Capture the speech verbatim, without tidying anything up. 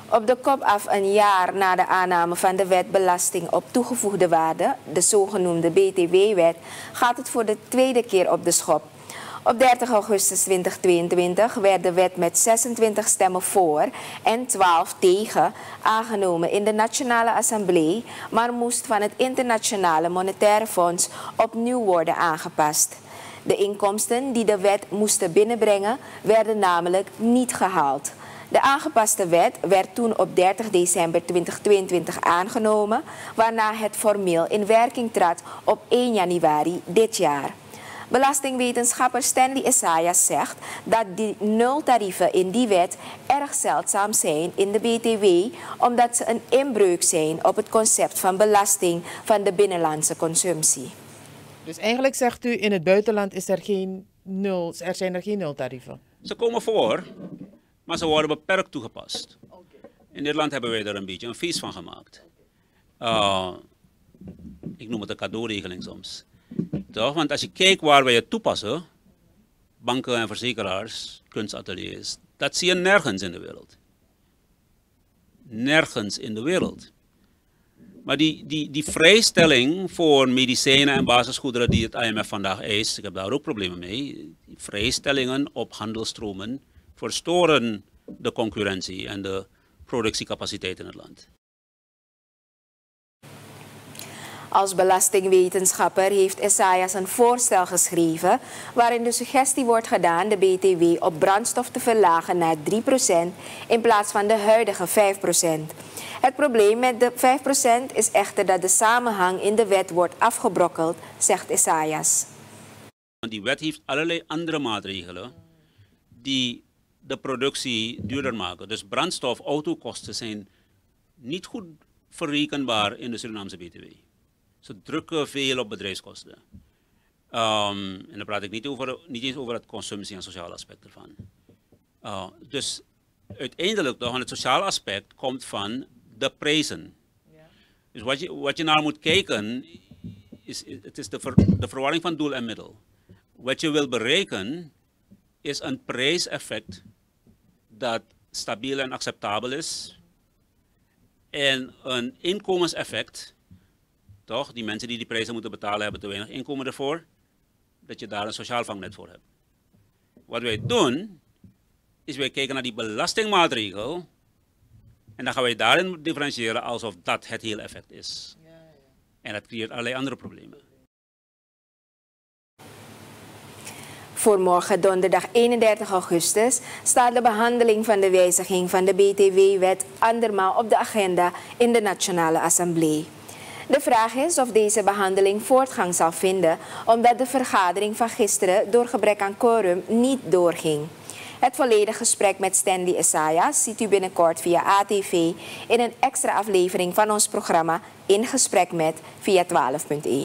Op de kop af een jaar na de aanname van de wet belasting op toegevoegde waarde, de zogenoemde B T W-wet, gaat het voor de tweede keer op de schop. Op dertig augustus tweeduizend tweeëntwintig werd de wet met zesentwintig stemmen voor en twaalf tegen aangenomen in de Nationale Assemblée, maar moest van het Internationale Monetaire Fonds opnieuw worden aangepast. De inkomsten die de wet moesten binnenbrengen werden namelijk niet gehaald. De aangepaste wet werd toen op dertig december tweeduizend tweeëntwintig aangenomen, waarna het formeel in werking trad op één januari dit jaar. Belastingwetenschapper Stanley Essayas zegt dat die nultarieven in die wet erg zeldzaam zijn in de B T W, omdat ze een inbreuk zijn op het concept van belasting van de binnenlandse consumptie. Dus eigenlijk zegt u, in het buitenland is er geen nul, er zijn er geen nultarieven? Ze komen voor, maar ze worden beperkt toegepast. In Nederland hebben wij er een beetje een feest van gemaakt. Uh, ik noem het een cadeauregeling soms. Toch? Want als je kijkt waar wij het toepassen, banken en verzekeraars, kunstateliers, dat zie je nergens in de wereld. Nergens in de wereld. Maar die, die, die vrijstelling voor medicijnen en basisgoederen die het I M F vandaag eist, ik heb daar ook problemen mee. Die vrijstellingen op handelstromen verstoren de concurrentie en de productiecapaciteit in het land. Als belastingwetenschapper heeft Essayas een voorstel geschreven waarin de suggestie wordt gedaan de B T W op brandstof te verlagen naar drie procent in plaats van de huidige vijf procent. Het probleem met de vijf procent is echter dat de samenhang in de wet wordt afgebrokkeld, zegt Essayas. Die wet heeft allerlei andere maatregelen die de productie duurder maken. Dus brandstof, autokosten zijn niet goed verrekenbaar in de Surinaamse B T W. Ze drukken veel op bedrijfskosten. Um, en dan praat ik niet, over, niet eens over het consumptie- en sociale aspect ervan. Uh, dus uiteindelijk toch, het sociale aspect komt van de prijzen. Ja. Dus wat je, wat je naar moet kijken, is, het is de, ver, de verwarring van doel en middel. Wat je wil bereiken, is een prijseffect dat stabiel en acceptabel is. En een inkomenseffect. Toch? Die mensen die die prijzen moeten betalen hebben te weinig inkomen ervoor, dat je daar een sociaal vangnet voor hebt. Wat wij doen, is wij kijken naar die belastingmaatregel en dan gaan wij daarin differentiëren alsof dat het hele effect is. Ja, ja. En dat creëert allerlei andere problemen. Voor morgen donderdag eenendertig augustus staat de behandeling van de wijziging van de B T W-wet andermaal op de agenda in de Nationale Assemblée. De vraag is of deze behandeling voortgang zal vinden, omdat de vergadering van gisteren door gebrek aan quorum niet doorging. Het volledige gesprek met Stanley Essayas ziet u binnenkort via A T V in een extra aflevering van ons programma In Gesprek Met via twaalf punt één.